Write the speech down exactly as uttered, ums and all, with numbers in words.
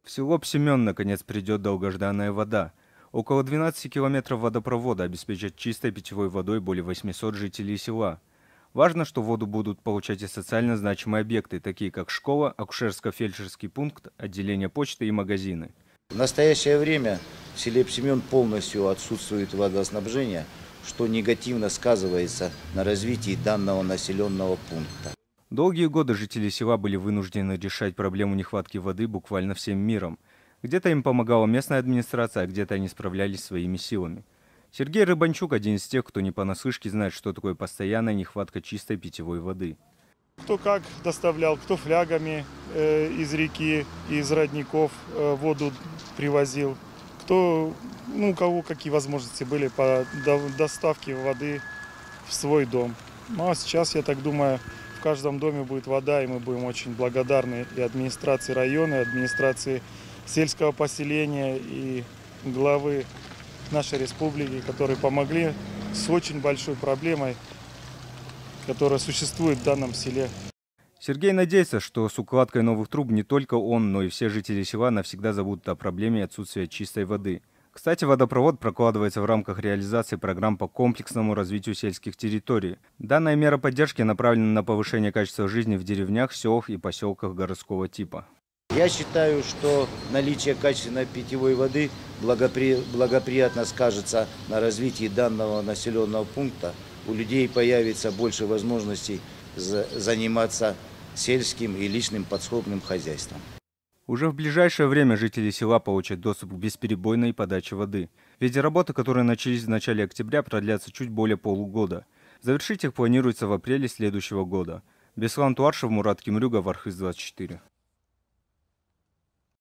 В село Псемен наконец придет долгожданная вода. Около двенадцати километров водопровода обеспечат чистой питьевой водой более восьмисот жителей села. Важно, что воду будут получать и социально значимые объекты, такие как школа, акушерско-фельдшерский пункт, отделение почты и магазины. В настоящее время в селе Псемен полностью отсутствует водоснабжение, что негативно сказывается на развитии данного населенного пункта. Долгие годы жители села были вынуждены решать проблему нехватки воды буквально всем миром. Где-то им помогала местная администрация, а где-то они справлялись своими силами. Сергей Рыбанчук – один из тех, кто не понаслышке знает, что такое постоянная нехватка чистой питьевой воды. Кто как доставлял, кто флягами э, из реки, из родников э, воду привозил, кто, ну, у кого какие возможности были по доставке воды в свой дом. Ну а сейчас, я так думаю, в каждом доме будет вода, и мы будем очень благодарны и администрации района, и администрации сельского поселения, и главы нашей республики, которые помогли с очень большой проблемой, которая существует в данном селе. Сергей надеется, что с укладкой новых труб не только он, но и все жители села навсегда забудут о проблеме отсутствия чистой воды. Кстати, водопровод прокладывается в рамках реализации программ по комплексному развитию сельских территорий. Данная мера поддержки направлена на повышение качества жизни в деревнях, селах и поселках городского типа. Я считаю, что наличие качественной питьевой воды благопри... благоприятно скажется на развитии данного населенного пункта. У людей появится больше возможностей заниматься сельским и личным подсобным хозяйством. Уже в ближайшее время жители села получат доступ к бесперебойной подаче воды. Ведь работы, которые начались в начале октября, продлятся чуть более полугода. Завершить их планируется в апреле следующего года. Беслан Туаршев, Мурат Кимрюгов, Архыз двадцать четыре.